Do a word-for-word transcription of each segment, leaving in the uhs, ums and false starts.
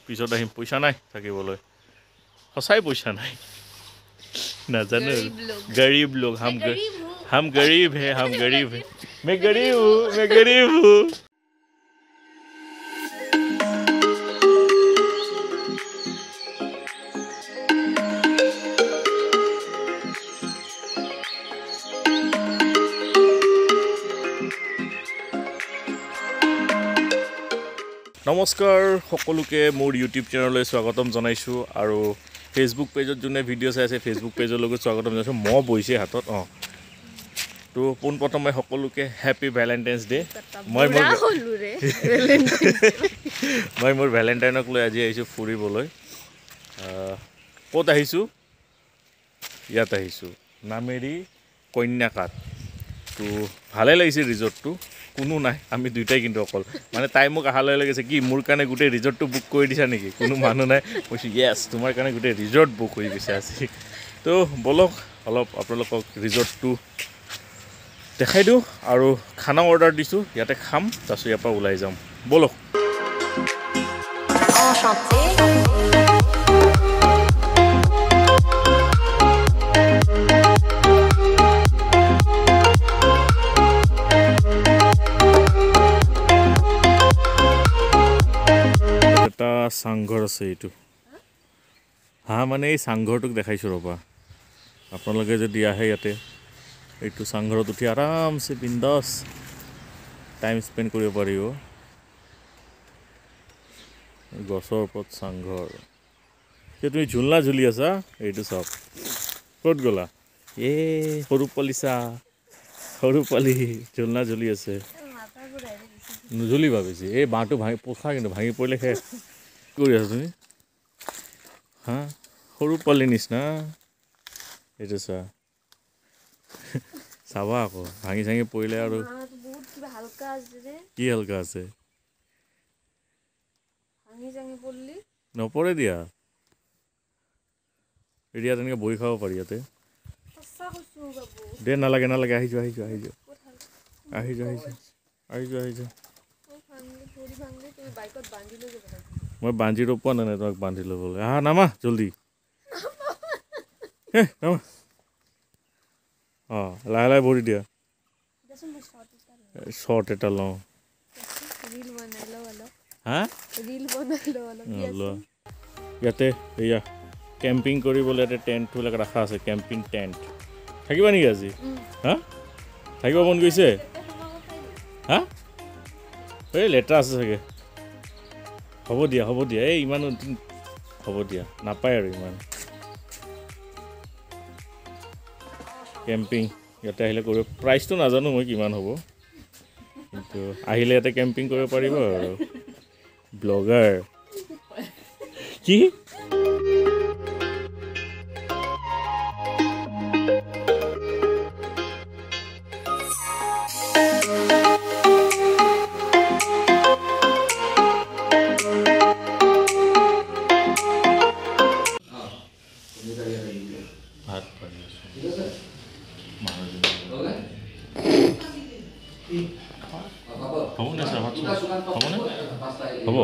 পিছত আহিম পইচা নাই থাকিবলৈ সঁচাই পইচা নাই নাজানো গरीब लोग हम हम गरीब हैं हम गरीब हैं मैं गरीब हूँ मैं गरीब हूँ নমস্কাৰ সকলোকে মোৰ ইউটিউব চেনেললৈ স্বাগতম জনাইছো আৰু ফেসবুক পেজত যোনে ভিডিঅ' চাই আছে ফেসবুক পেজৰ লগত স্বাগতম জনাইছো মই বইছে হাতত অ তো পোন প্ৰথমে সকলোকে হ্যাপি ভ্যালেন্টাইন্স ডে মই মোৰ মই মোৰ ভ্যালেন্টাইনক লৈ আজি আহিছো ফুৰিবলৈ ক'ত আহিছো ইয়াত আহিছো নামেৰি কন্যাকাত তো ভালে লাগিছে ৰিজৰ্টটো কোনো নাই আমি দুইটাই কিন্তু অকল মানে তাই মোক আহালৈ লাগিছে কি মোৰ কাৰণে গোটেই ৰিজৰ্টটো বুক কৰি দিছা নেকি কোনো মানুহ নাই কৈছো ইয়েছ তোমাৰ কাৰণে গোটেই ৰিজৰ্ট বুক হৈ গৈছে আজি তো বলক অলপ আপোনালোকক ৰিজৰ্টটো দেখাই দিওঁ আৰু খানা অৰ্ডাৰ দিছোঁ ইয়াতে খাম তাৰপিছত ইয়াৰ পৰা ওলাই যাম বলক सांघर আছে এইটো হা মানে এই सांघरটোক দেখাইছো ৰবা আপোনালোকে যদি আহে ইয়াতে এইটো सांघरত উঠি আৰামছে বিন্দাস টাইম স্পেন্ড কৰিব পাৰিব গছৰ ওপৰত सांघर যে তুমি ঝুলনা ঝুলি আছা এইটো সব ক'ত গলা এ সৰু পলিসা সৰু পলি ঝুলনা ঝুলি আছে নুঝুলি ভাবিছি এই বাঁটো ভাঙি পোখা কিন্তু ভাঙি পৰিলে শেষ কৰি আছা তুমি হা সৰু পলি নিচিনা এইটো চা চাবা আকৌ ভাঙি চাঙি পৰিলে আৰু কি হালকা আছে নপৰে দিয়া এতিয়া তেনেকৈ বহি খাব পাৰি ইয়াতে দে নালাগে নালাগে আহি যোৱা আহি যোৱা আহি যোৱা আহি যোৱা আহি যোৱা আহি যোৱা আহি যোৱা মই বান্ধি ৰোপোৱা নাই তোমাক বান্ধি ল'বলৈ আহা নামা জলদি নামা অঁ লাহে লাহে ভৰি দিয়া শ্বৰ্ট এটা লওঁ হা ইয়াতে এয়া কেম্পিং কৰিবলৈ ইয়াতে টেণ্টবিলাক ৰখা আছে কেম্পিং টেণ্ট থাকিবা নেকি আজি হা থাকিব মন গৈছে হা এই লেতেৰা আছে চাগে হ'ব দিয়া হ'ব দিয়া এই ইমান হ'ব দিয়া নাপায় আৰু ইমান কেম্পিং ইয়াতে আহিলে কৰিব প্ৰাইচটো নাজানো মই কিমান হ'ব কিন্তু আহিলে ইয়াতে কেম্পিং কৰিব পাৰিব আৰু ব্লগাৰ কি হ'ব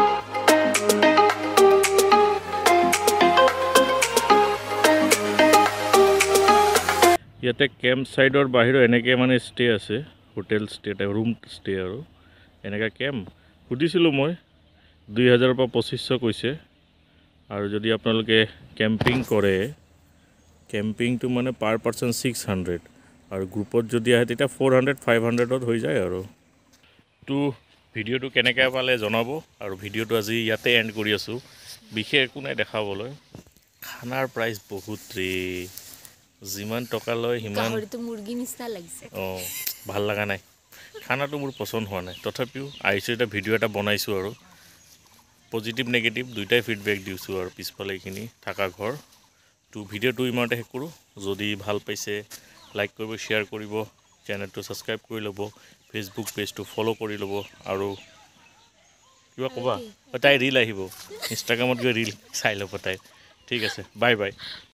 ইয়াতে কেম্প সাইডৰ বাহিৰত এনেকৈ মানে ষ্টে আছে hotel stay type room stay আৰু এনেকৈ কেম্প সুধিছিলোঁ মই দুই হাজাৰৰ পৰা পঁচিছশ কৈছে আৰু যদি আপোনালোকে কেম্পিং কৰে কেম্পিংটো মানে পাৰ পাৰ্চন ছিক্স হাণ্ড্ৰেড আৰু গ্ৰুপত যদি আহে তেতিয়া ফ'ৰ হাণ্ড্ৰেড ফাইভ হাণ্ড্ৰেডত হৈ যায় আৰু তো ভিডিঅ'টো কেনেকৈ পালে জনাব আৰু ভিডিঅ'টো আজি ইয়াতে এণ্ড কৰি আছোঁ বিশেষ একো নাই দেখাবলৈ খানাৰ প্ৰাইচ বহুত ৰে যিমান টকা লয় সিমান মুৰ্গী নিচিনা লাগিছে অঁ ভাল লগা নাই খানাটো মোৰ পচন্দ হোৱা নাই তথাপিও আহিছোঁ এটা ভিডিঅ' এটা বনাইছোঁ আৰু পজিটিভ নেগেটিভ দুইটাই ফিডবেক দিছোঁ আৰু পিছফালে এইখিনি থকা ঘৰ তো ভিডিঅ'টো ইমানতে শেষ কৰোঁ যদি ভাল পাইছে লাইক কৰিব শ্বেয়াৰ কৰিব চেনেলটো ছাবস্ক্ৰাইব কৰি ল'ব ফেচবুক পেজটো ফ'ল' কৰি ল'ব আৰু কিবা ক'বা তাই ৰিল আহিব ইনষ্টাগ্ৰামত গৈ ৰিল চাই ল'ব তাই ঠিক আছে বাই বাই